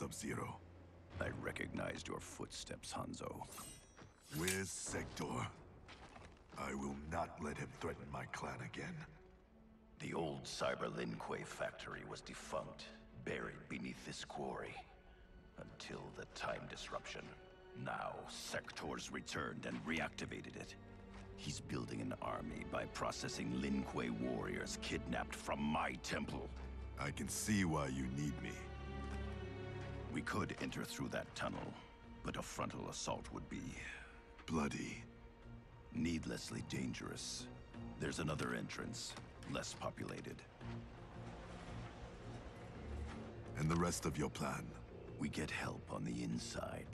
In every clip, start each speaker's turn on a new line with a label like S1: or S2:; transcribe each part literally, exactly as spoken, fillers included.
S1: Sub-Zero.
S2: I recognized your footsteps, Hanzo.
S1: Where's Sector? I will not let him threaten my clan again.
S2: The old Cyber Lin Kuei factory was defunct, buried beneath this quarry. Until the time disruption. Now, Sector's returned and reactivated it. He's building an army by processing Lin Kuei warriors kidnapped from my temple.
S1: I can see why you need me.
S2: We could enter through that tunnel, but a frontal assault would be...
S1: bloody.
S2: Needlessly dangerous. There's another entrance, less populated.
S1: And the rest of your plan?
S2: We get help on the inside.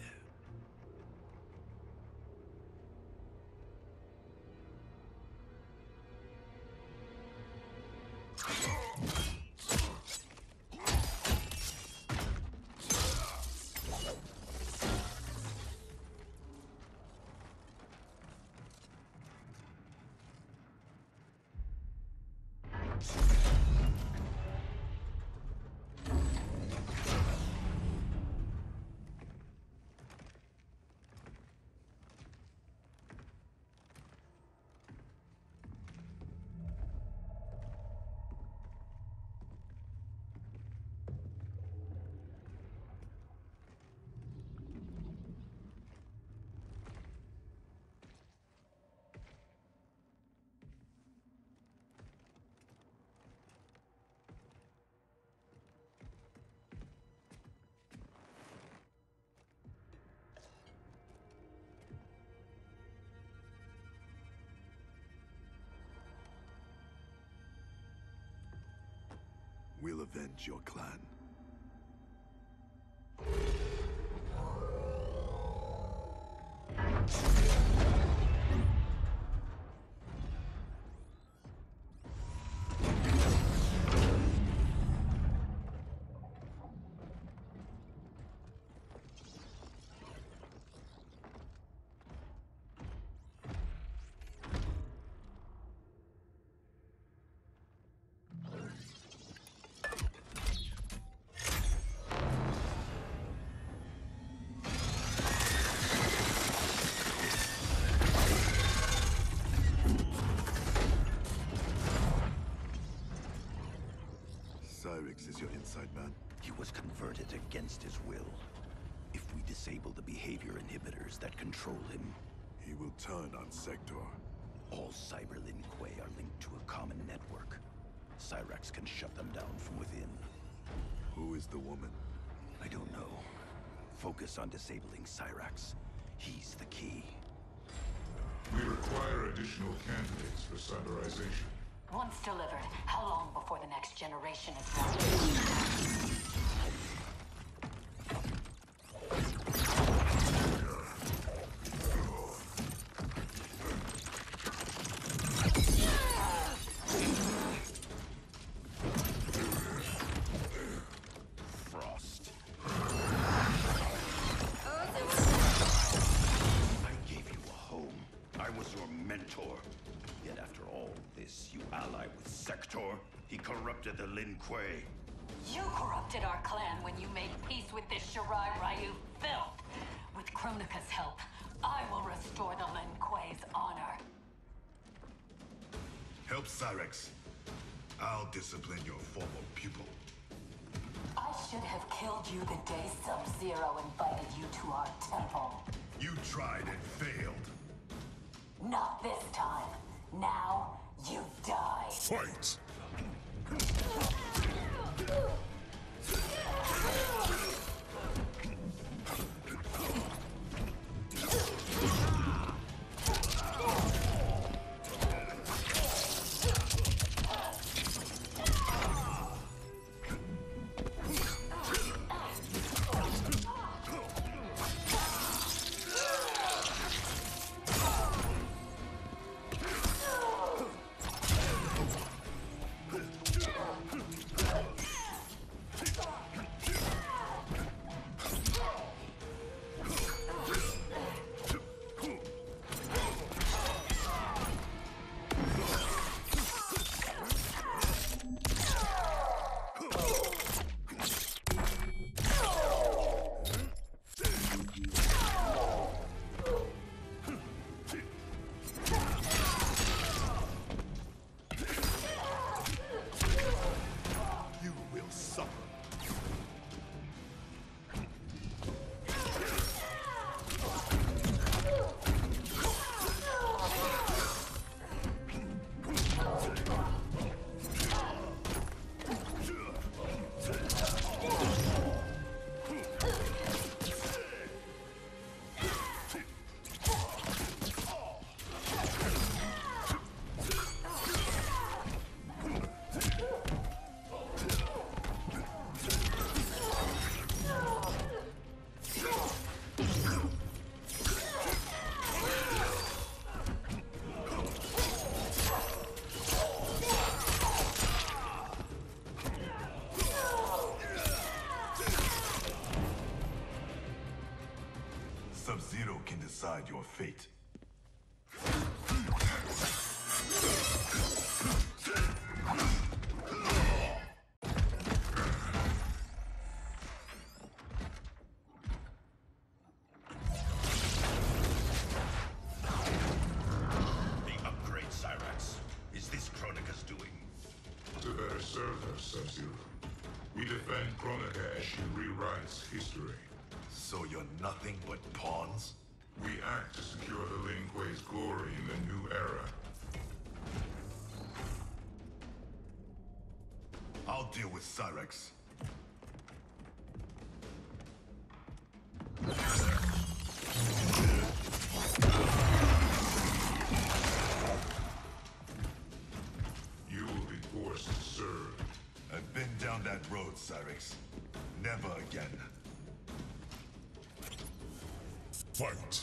S1: We'll avenge your clan. Cyrix is your inside man?
S2: He was converted against his will. If we disable the behavior inhibitors that control him...
S1: he will turn on Sector.
S2: All Cyber Lin Kuei are linked to a common network. Cyrax can shut them down from within.
S1: Who is the woman?
S2: I don't know. Focus on disabling Cyrax. He's the key.
S3: We require additional candidates for cyberization.
S4: Once delivered, how long before the next generation is ready?
S2: Frost. I gave you a home. I was your mentor. Yet after all this, you ally with Sector? He corrupted the Lin Kuei.
S4: You corrupted our clan when you made peace with this Shirai Ryu filth. With Kronika's help, I will restore the Lin Kuei's honor.
S1: Help Cyrax. I'll discipline your former pupil.
S4: I should have killed you the day Sub-Zero invited you to our temple.
S1: You tried and failed.
S4: Not this time. Now, you die.
S1: Fight! Sub-Zero can decide your fate.
S2: The upgrade, Cyrax. Is this Kronika's doing?
S3: To better serve her, Sub-Zero. We defend Kronika as she rewrites history.
S1: So you're nothing but pawns?
S3: We act to secure the Lin Kuei's glory in the new era.
S1: I'll deal with Cyrax.
S3: You will be forced to serve.
S1: I've been down that road, Cyrax. Never again.
S3: Fight!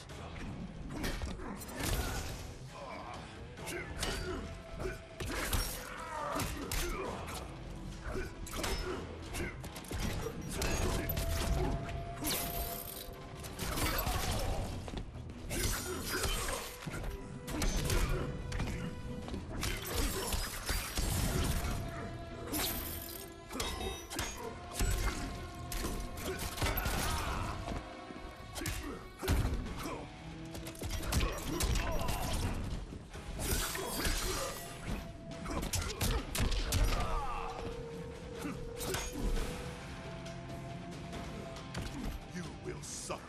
S1: You will suffer.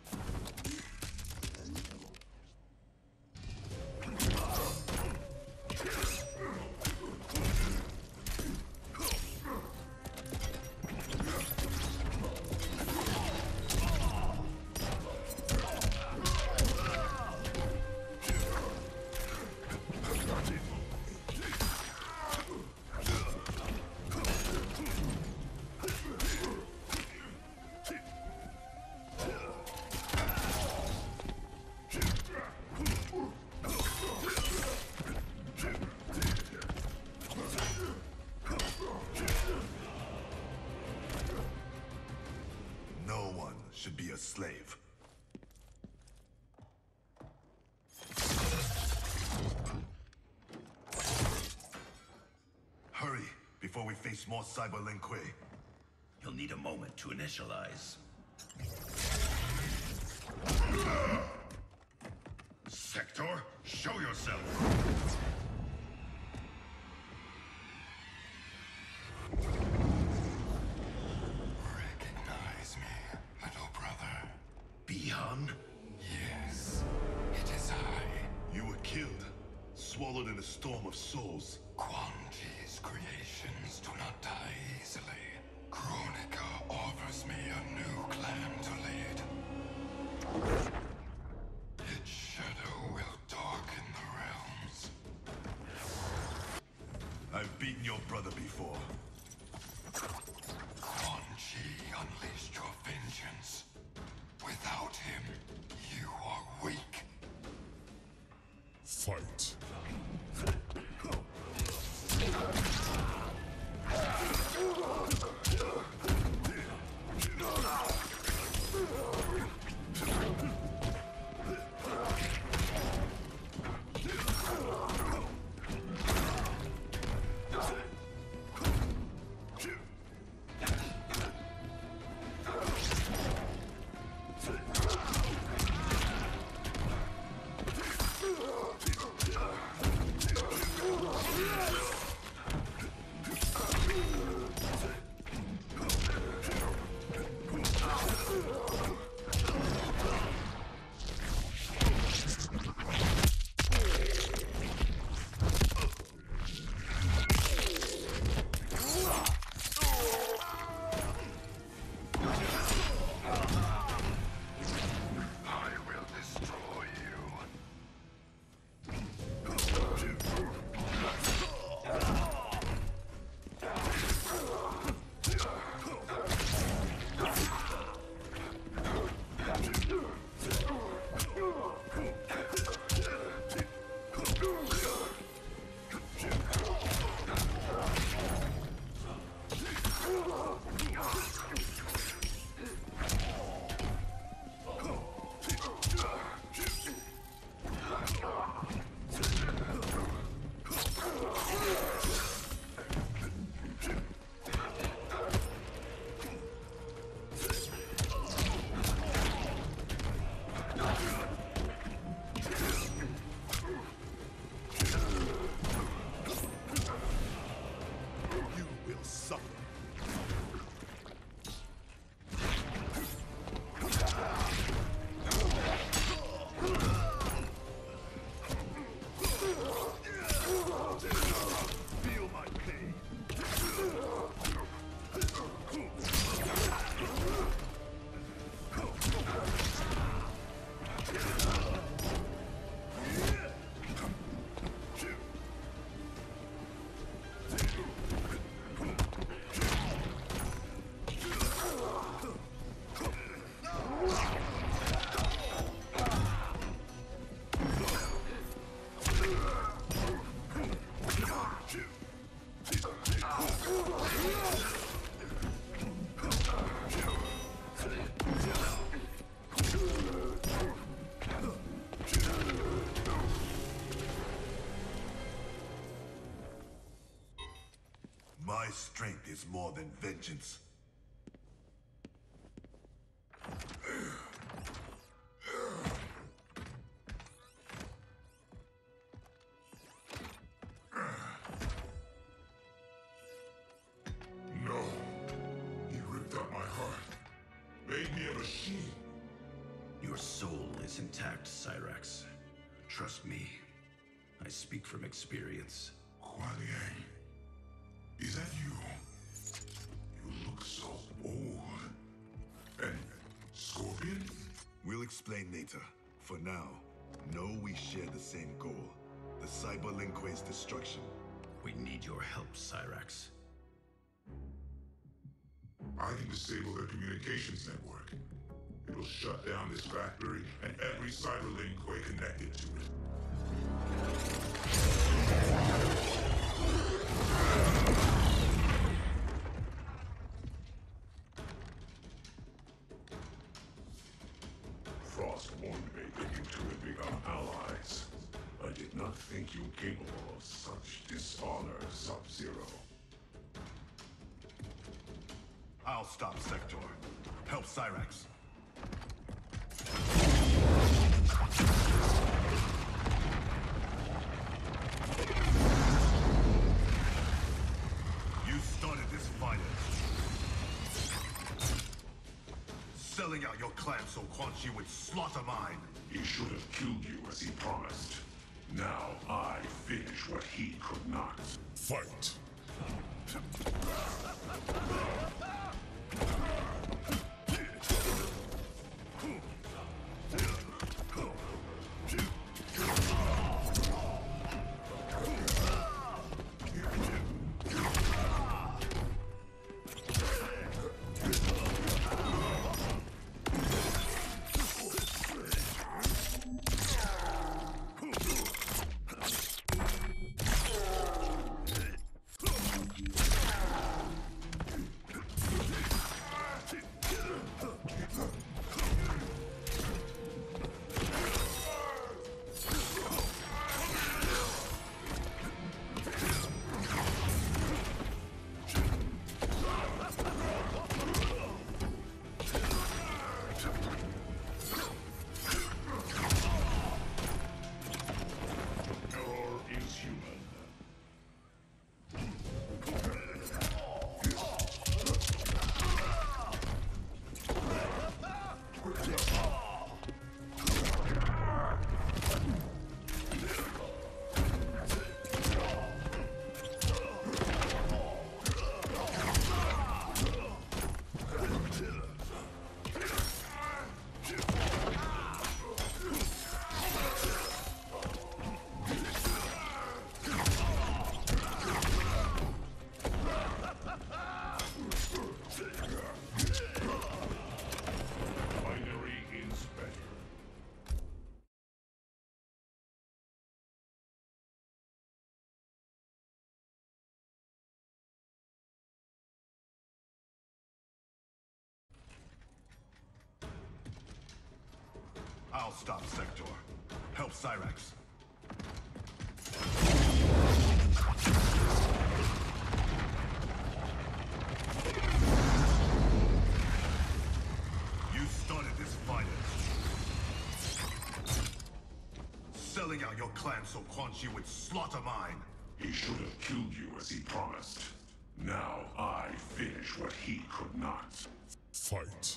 S1: No one should be a slave. Hurry, before we face more Cyber Lin Kuei.
S2: You'll need a moment to initialize. Sector, show yourself!
S5: Recognize me, little brother.
S2: Bihan?
S5: Yes, it is I.
S1: You were killed, swallowed in a storm of souls.
S5: Quan Chi's creations do not die easily. Kronika offers me a new clan to lead. Its shadow will darken the realms.
S1: I've beaten your brother before.
S5: Quan Chi unleashed your vengeance. Without him, you are weak.
S3: Fight!
S1: is more than vengeance.
S3: No. He ripped out my heart. Made me a machine.
S2: Your soul is intact, Cyrax. Trust me. I speak from experience.
S3: Kuan Yang. Is that you? You look so old. And Scorpion?
S1: We'll explain later. For now, know we share the same goal. The Cyber Lin Kuei's destruction.
S2: We need your help, Cyrax.
S3: I can disable their communications network. It'll shut down this factory and every Cyber Lin Kuei connected to it. Frost warned me that you two had become allies. I did not think you capable of such dishonor, Sub-Zero.
S1: I'll stop Sector. Help Cyrax. You started this fire. Selling out your clan so Quan Chi would slaughter mine.
S3: He should have killed you as he promised. Now I finish what he could not. Fight!
S1: I'll stop Sector. Help Cyrax. You started this fire. Selling out your clan so Quan Chi would slaughter mine.
S3: He should have killed you as he promised. Now I finish what he could not. Fight.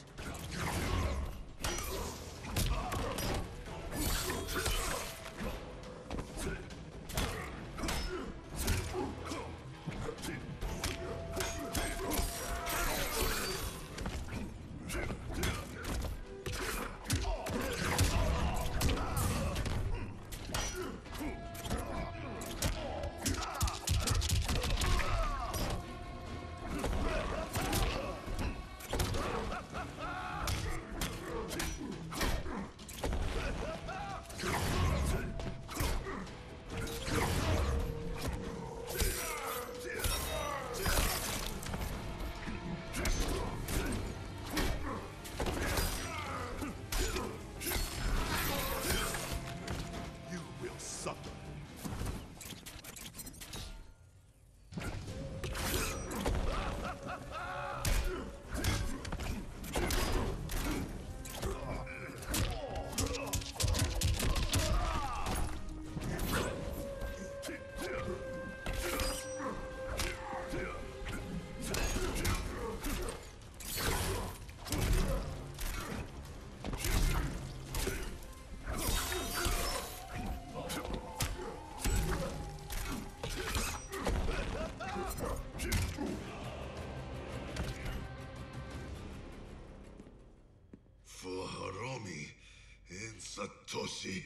S1: Satoshi.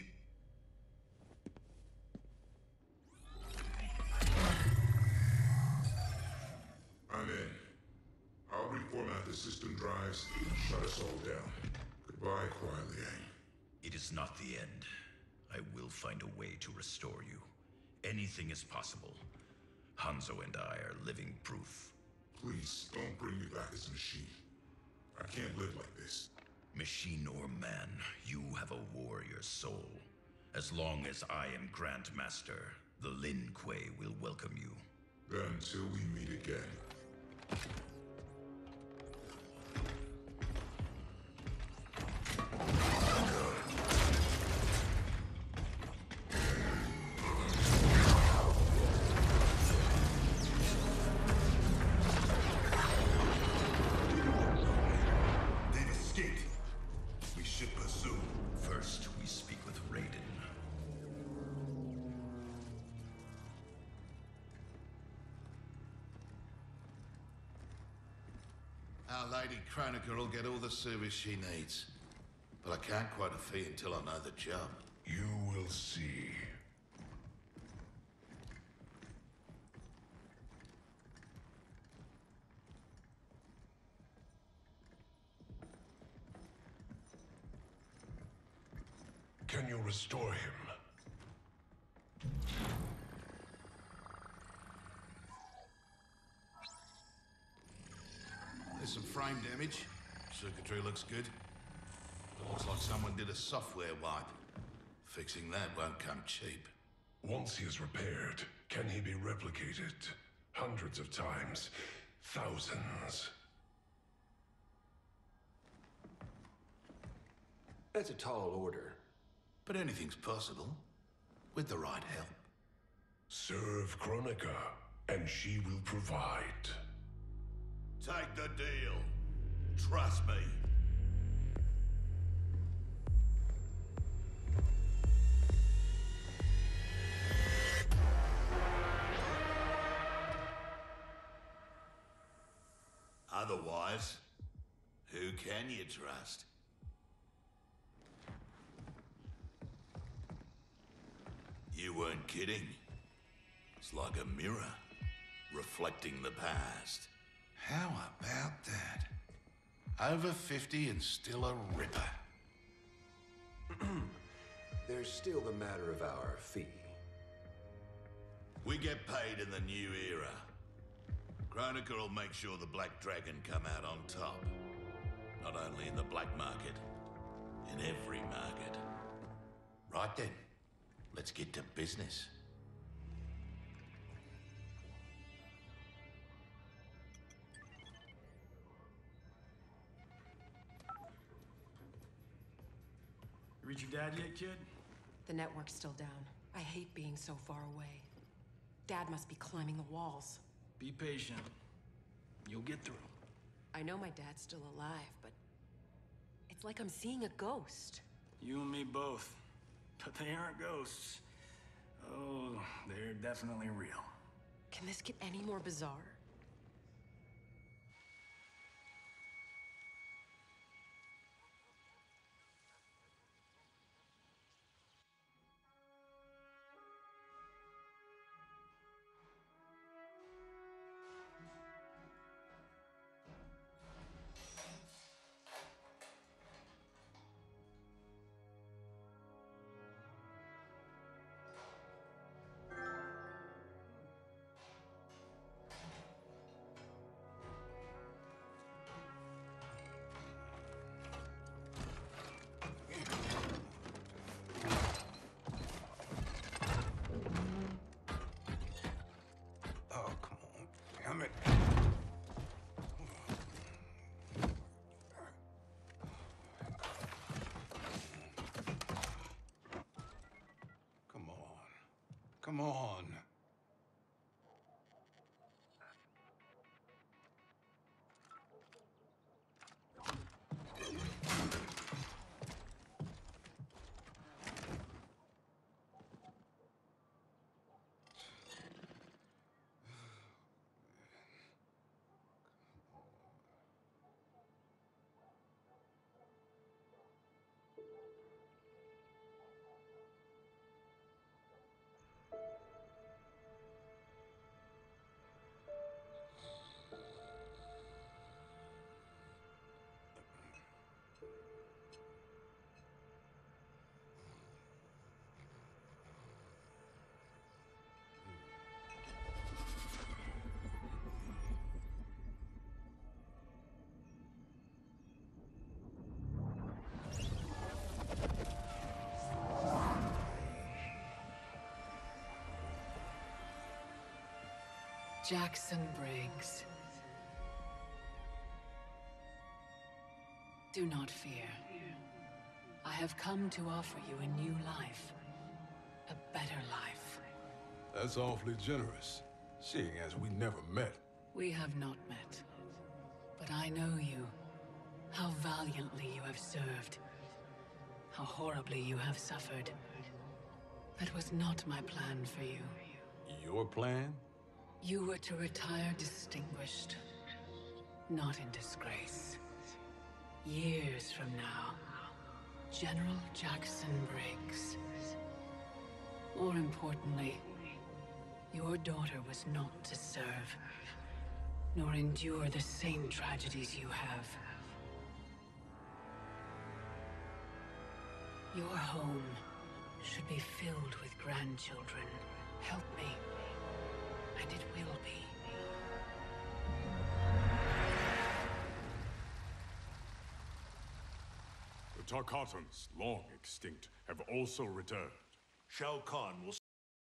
S3: I'm in. I'll reformat the system drives and shut us all down. Goodbye, Kuai Liang.
S2: It is not the end. I will find a way to restore you. Anything is possible. Hanzo and I are living proof.
S3: Please, don't bring me back as a machine. I can't live like this.
S2: Machine or man, you have a warrior soul. As long as I am Grand Master, the Lin Kuei will welcome you.
S3: Then until we meet again.
S1: They've escaped. We should pursue.
S2: First, we speak with Raiden.
S6: Our Lady Kronika will get all the service she needs. But I can't quote a fee until I know the job.
S3: You will see. Can you restore him?
S6: There's some frame damage. Circuitry looks good. Looks like someone did a software wipe. Fixing that won't come cheap.
S3: Once he is repaired, can he be replicated? Hundreds of times. Thousands.
S7: That's a tall order.
S6: But anything's possible. With the right help.
S3: Serve Kronika, and she will provide.
S6: Take the deal. Trust me. Otherwise, who can you trust? You weren't kidding. It's like a mirror, reflecting the past. How about that? Over fifty and still a ripper.
S7: There's still the matter of our fee.
S6: We get paid in the new era. Kronika will make sure the Black Dragon come out on top. Not only in the black market, in every market. Right then, let's get to business.
S8: Reach your dad yet, kid?
S9: The network's still down. I hate being so far away. Dad must be climbing the walls.
S8: Be patient. You'll get through.
S9: I know my dad's still alive, but it's like I'm seeing a ghost.
S8: You and me both. But they aren't ghosts. Oh, they're definitely real.
S9: Can this get any more bizarre?
S7: Oh, come on. Damn it. Come on. Come on.
S10: Jackson Briggs. Do not fear. I have come to offer you a new life. A better life.
S5: That's awfully generous, seeing as we never met.
S10: We have not met. But I know you. How valiantly you have served. How horribly you have suffered. That was not my plan for you.
S5: Your plan?
S10: You were to retire distinguished. Not in disgrace. Years from now, General Jackson Briggs. More importantly, your daughter was not to serve, nor endure the same tragedies you have. Your home should be filled with grandchildren. Help me, and it will be.
S3: The Tarkatans, long extinct, have also returned.
S11: Shao Kahn will